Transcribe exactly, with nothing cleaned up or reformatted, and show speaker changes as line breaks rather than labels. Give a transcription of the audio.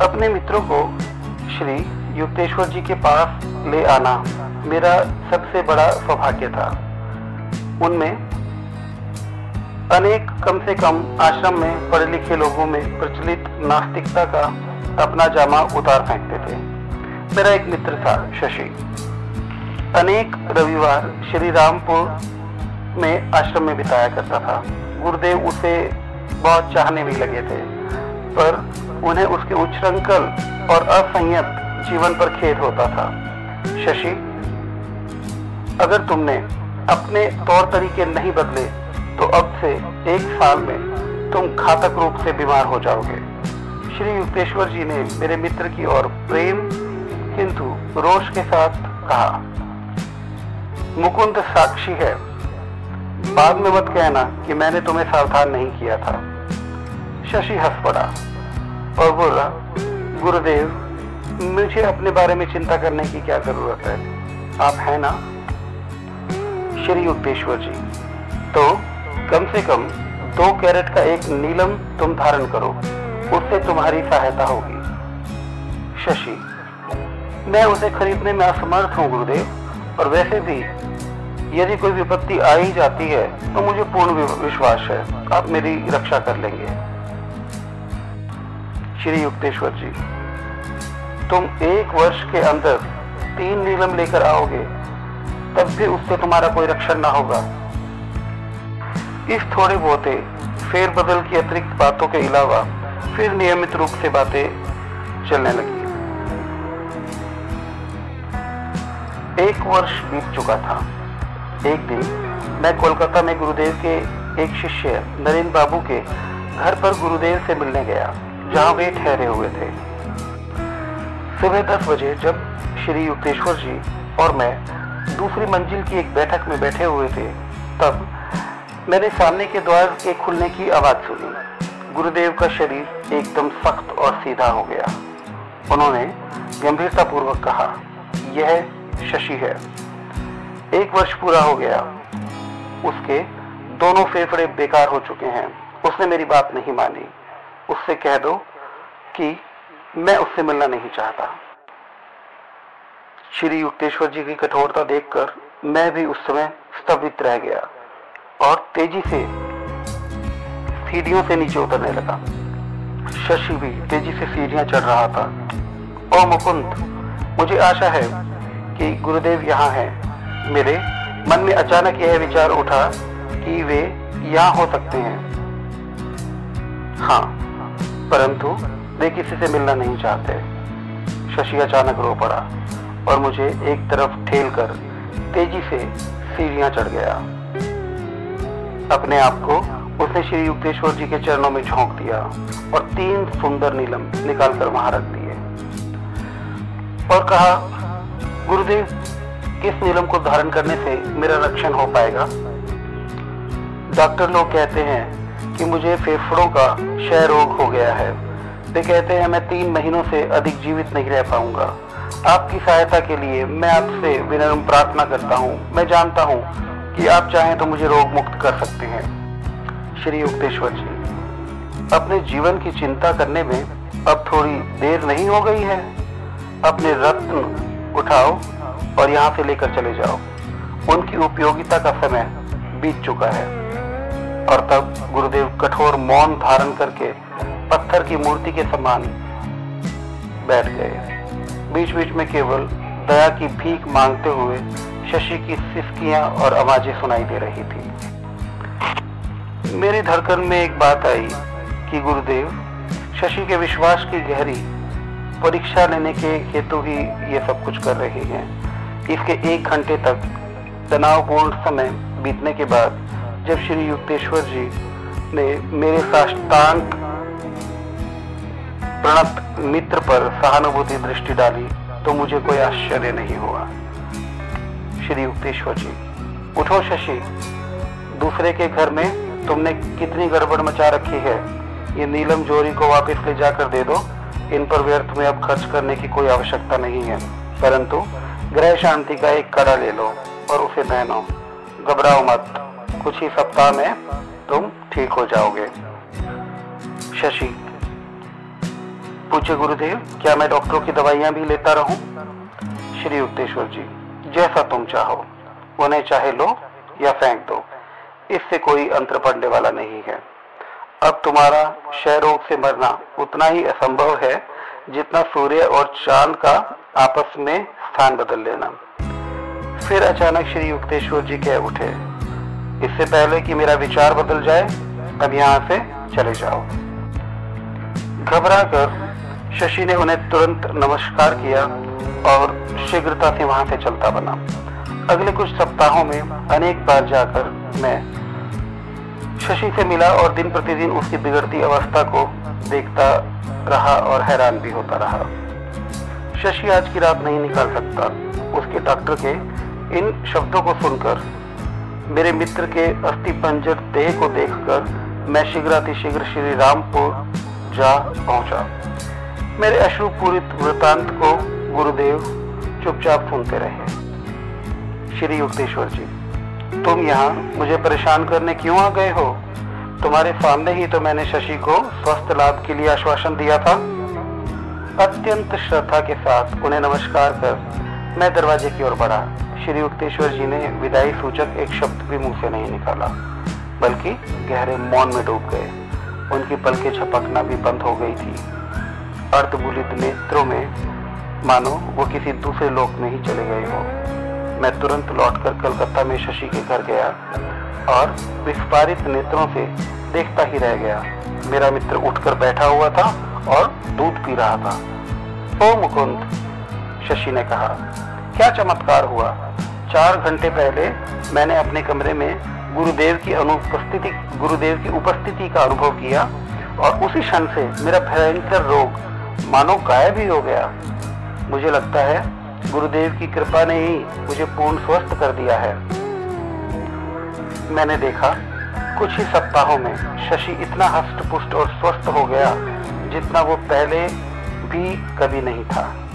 अपने मित्रों को श्री युक्तेश्वर जी के पास ले आना मेरा सबसे बड़ा सौभाग्य था। उनमें अनेक कम से कम आश्रम में पढ़े लिखे लोगों में प्रचलित नास्तिकता का अपना जामा उतार फेंकते थे। मेरा एक मित्र था शशि। अनेक रविवार श्री रामपुर में आश्रम में बिताया करता था। गुरुदेव उसे बहुत चाहने भी लगे थे, पर उन्हें उसके उच्छृंखल और असंयत जीवन पर खेद होता था। शशि, अगर तुमने अपने तौर तरीके नहीं बदले तो अब से एक साल में तुम घातक रूप से बीमार हो जाओगे। श्री युक्तेश्वर जी ने मेरे मित्र की ओर प्रेम किंतु रोष के साथ कहा, मुकुंद साक्षी है, बाद में मत कहना कि मैंने तुम्हें सावधान नहीं किया था। शशि हंस पड़ा और बोला, गुरुदेव, मुझे अपने बारे में चिंता करने की क्या जरूरत है, आप हैं ना। श्री युक्तेश्वर जी, तो कम से कम दो कैरेट का एक नीलम तुम धारण करो, उससे तुम्हारी सहायता होगी। शशि, मैं उसे खरीदने में असमर्थ हूँ गुरुदेव, और वैसे भी यदि कोई विपत्ति आ ही जाती है तो मुझे पूर्ण विश्वास है आप मेरी रक्षा कर लेंगे। श्री युक्तेश्वर जी, तुम एक वर्ष के अंदर तीन नीलम लेकर आओगे, तब भी उससे तुम्हारा कोई रक्षण ना होगा। इस थोड़े बहुते फेरबदल की अतिरिक्त बातों के अलावा फिर नियमित रूप से बातें चलने लगी। एक वर्ष बीत चुका था। एक दिन मैं कोलकाता में गुरुदेव के एक शिष्य नरेंद्र बाबू के घर पर गुरुदेव से मिलने गया, जहां वे ठहरे हुए थे। सुबह दस बजे जब श्री युक्तेश्वर जी और मैं दूसरी मंजिल की एक बैठक में बैठे हुए थे, तब मैंने सामने के द्वार के खुलने की आवाज सुनी। गुरुदेव का शरीर एकदम सख्त और सीधा हो गया। उन्होंने गंभीरतापूर्वक कहा, यह शशि है। एक वर्ष पूरा हो गया, उसके दोनों फेफड़े बेकार हो चुके हैं। उसने मेरी बात नहीं मानी। उससे कह दो कि मैं उससे मिलना नहीं चाहता। श्री युक्तेश्वर जी की कठोरता देखकर मैं भी उस समय स्तब्ध रह गया और तेजी से सीढ़ियों से नीचे उतरने लगा। शशि भी तेजी से सीढ़ियां चढ़ रहा था। ओ मुकुंद, मुझे आशा है कि गुरुदेव यहाँ हैं। मेरे मन में अचानक यह विचार उठा कि वे यहाँ हो सकते हैं। हाँ, परंतु वे किसी से मिलना नहीं चाहते। शशि अचानक रो पड़ा और मुझे एक तरफ ठेलकर तेजी से सीढ़ियां चढ़ गया। अपने आप को उसने श्री युक्तेश्वर जी के चरणों में झोंक दिया और तीन सुंदर नीलम निकालकर वहां रख दिए और कहा, गुरुदेव, किस नीलम को धारण करने से मेरा रक्षण हो पाएगा? डॉक्टर लोग कहते हैं कि मुझे फेफड़ों का क्षय रोग हो गया है। वे कहते हैं मैं तीन महीनों से अधिक जीवित नहीं रह पाऊंगा। आपकी सहायता के लिए मैं आपसे विनम्र प्रार्थना करता हूँ। मैं जानता हूँ कि आप चाहें तो मुझे रोग मुक्त कर सकते हैं। श्री युक्तेश्वर जी, अपने जीवन की चिंता करने में अब थोड़ी देर नहीं हो गई है? अपने रत्न उठाओ और यहाँ से लेकर चले जाओ। उनकी उपयोगिता का समय बीत चुका है। और तब गुरुदेव कठोर मौन धारण करके पत्थर की मूर्ति के समान बैठ गए। बीच बीच में केवल दया की भीख मांगते हुए शशि की सिसकियां और आवाजें सुनाई दे रही थी। मेरी धड़कन में एक बात आई कि गुरुदेव शशि के विश्वास की गहरी परीक्षा लेने के हेतु ही ये सब कुछ कर रहे हैं। इसके एक घंटे तक तनावपूर्ण समय बीतने के बाद जब श्री युक्तेश्वर जी ने मेरे साष्टांग प्रणत मित्र पर सहानुभूति दृष्टि डाली तो मुझे कोई आश्चर्य नहीं हुआ। श्री युक्तेश्वर जी, उठो शशि, दूसरे के घर में तुमने कितनी गड़बड़ मचा रखी है। ये नीलम जोरी को वापस ले जाकर दे दो। इन पर व्यर्थ में अब खर्च करने की कोई आवश्यकता नहीं है, परंतु ग्रह शांति का एक कड़ा ले लो और उसे पहनो। घबराओ मत, कुछ ही सप्ताह में तुम ठीक हो जाओगे। शशि, पूज्य गुरुदेव, क्या मैं डॉक्टरों की दवाइयां भी लेता रहूं? श्री युक्तेश्वर जी, जैसा तुम चाहो, उन्हें चाहे लो या फेंक दो, इससे कोई अंतर पड़ने वाला नहीं है। अब तुम्हारा क्षय रोग से मरना उतना ही असंभव है जितना सूर्य और चांद का आपस में स्थान बदल लेना। फिर अचानक श्री युक्तेश्वर जी कह उठे, इससे पहले कि मेरा विचार बदल जाए, अब यहाँ से चले जाओ। घबराकर शशि ने उन्हें तुरंत नमस्कार किया और शीघ्रता से वहां से चलता बना। अगले कुछ सप्ताहों में अनेक बार जाकर मैं शशि से मिला और दिन प्रतिदिन उसकी बिगड़ती अवस्था को देखता रहा और हैरान भी होता रहा। शशि आज की रात नहीं निकाल सकता। उसके डॉक्टर के इन शब्दों को सुनकर, मेरे मित्र के अस्थिपंजर देह को देखकर मैं शीघ्रातिशीघ्र श्री रामपुर जा पहुंचा। मेरे अश्रुपूरित वृतांत को गुरुदेव चुपचाप सुनते रहे। श्री युक्तेश्वर जी, तुम यहाँ मुझे परेशान करने क्यों आ गए हो? तुम्हारे सामने ही तो मैंने शशि को स्वस्थ लाभ के लिए आश्वासन दिया था। अत्यंत श्रद्धा के साथ उन्हें नमस्कार कर मैं दरवाजे की ओर बढ़ा। श्री युक्तेश्वर जी ने विदाई सूचक एक शब्द भी मुंह से नहीं निकाला, बल्कि गहरे मौन में डूब गए। उनकी पलकें झपकना भी बंद हो गई थी। अर्धबुलित नेत्रों में मानो वो किसी दूसरे लोक में ही चले गए हो। मैं तुरंत लौटकर कलकत्ता में शशि के घर गया और विस्फारित नेत्रों से देखता ही रह गया। मेरा मित्र उठकर बैठा हुआ था और दूध पी रहा था। ओ मुकुंद, शशि ने कहा, क्या चमत्कार हुआ। चार घंटे पहले मैंने अपने कमरे में गुरुदेव की अनुपस्थिति गुरुदेव की उपस्थिति का अनुभव किया और उसी क्षण से मेरा भयंकर रोग मानो गायब ही हो गया। मुझे लगता है गुरुदेव की कृपा ने ही मुझे पूर्ण स्वस्थ कर दिया है। मैंने देखा कुछ ही सप्ताहों में शशि इतना हष्ट पुष्ट और स्वस्थ हो गया जितना वो पहले भी कभी नहीं था।